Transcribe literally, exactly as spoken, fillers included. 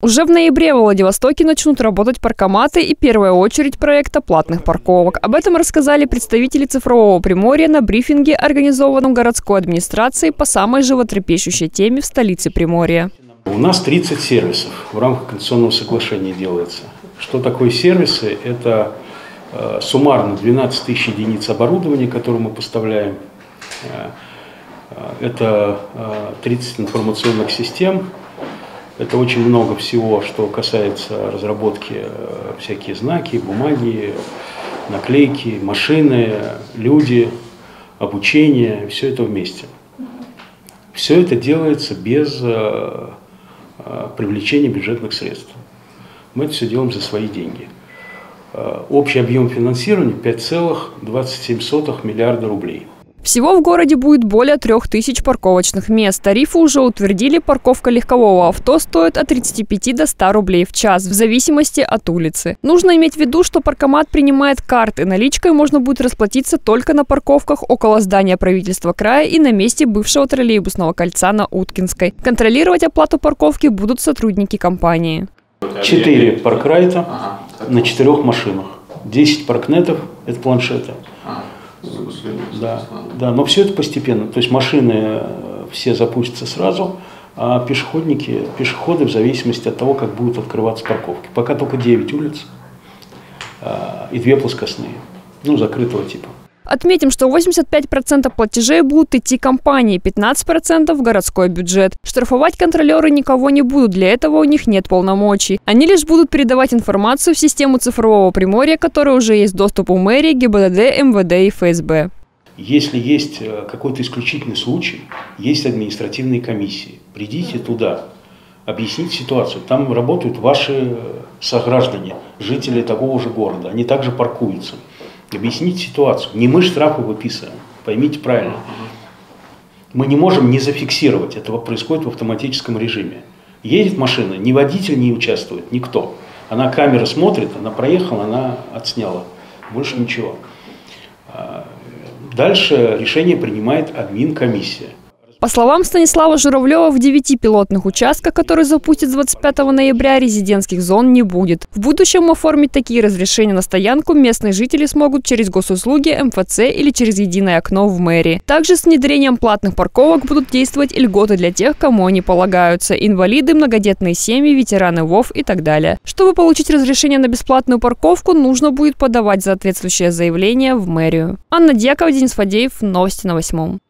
Уже в ноябре во Владивостоке начнут работать паркоматы и первая очередь проекта платных парковок. Об этом рассказали представители цифрового Приморья на брифинге, организованном городской администрацией по самой животрепещущей теме в столице Приморья. У нас тридцать сервисов в рамках конституционного соглашения делается. Что такое сервисы? Это э, суммарно двенадцать тысяч единиц оборудования, которые мы поставляем. Э, это э, тридцать информационных систем. Это очень много всего, что касается разработки, э, всякие знаки, бумаги, наклейки, машины, люди, обучение, все это вместе. Все это делается без э, э, привлечения бюджетных средств. Мы это все делаем за свои деньги. Э, общий объем финансирования пять целых двадцать семь сотых миллиарда рублей. Всего в городе будет более трех тысяч парковочных мест. Тарифы уже утвердили. Парковка легкового авто стоит от тридцати пяти до ста рублей в час, в зависимости от улицы. Нужно иметь в виду, что паркомат принимает карты. Наличкой можно будет расплатиться только на парковках около здания правительства края и на месте бывшего троллейбусного кольца на Уткинской. Контролировать оплату парковки будут сотрудники компании. Четыре паркрайта на четырех машинах. Десять паркнетов – это планшеты. Да, да, но все это постепенно. То есть машины все запустятся сразу, а пешеходники, пешеходы в зависимости от того, как будут открываться парковки. Пока только девять улиц и две плоскостные, ну, закрытого типа. Отметим, что восемьдесят пять процентов платежей будут идти компании, пятнадцать процентов в городской бюджет. Штрафовать контролеры никого не будут, для этого у них нет полномочий. Они лишь будут передавать информацию в систему цифрового Приморья, которой уже есть доступ у мэрии, ГИБДД, эм вэ дэ и эф эс бэ. Если есть какой-то исключительный случай, есть административные комиссии. Придите туда, объясните ситуацию. Там работают ваши сограждане, жители такого же города. Они также паркуются. Объясните ситуацию. Не мы штрафы выписываем, поймите правильно. Мы не можем не зафиксировать, это происходит в автоматическом режиме. Едет машина, ни водитель не участвует, никто. Она камера смотрит, она проехала, она отсняла. Больше ничего. Дальше решение принимает админ-комиссия. По словам Станислава Журавлева, в девяти пилотных участках, которые запустят с двадцать пятого ноября, резидентских зон не будет. В будущем оформить такие разрешения на стоянку местные жители смогут через госуслуги, эм эф цэ или через единое окно в мэрии. Также с внедрением платных парковок будут действовать и льготы для тех, кому они полагаются – инвалиды, многодетные семьи, ветераны ВОВ и так далее. Чтобы получить разрешение на бесплатную парковку, нужно будет подавать соответствующее заявление в мэрию. Анна Дьякова, Денис Фадеев. Новости на восьмом.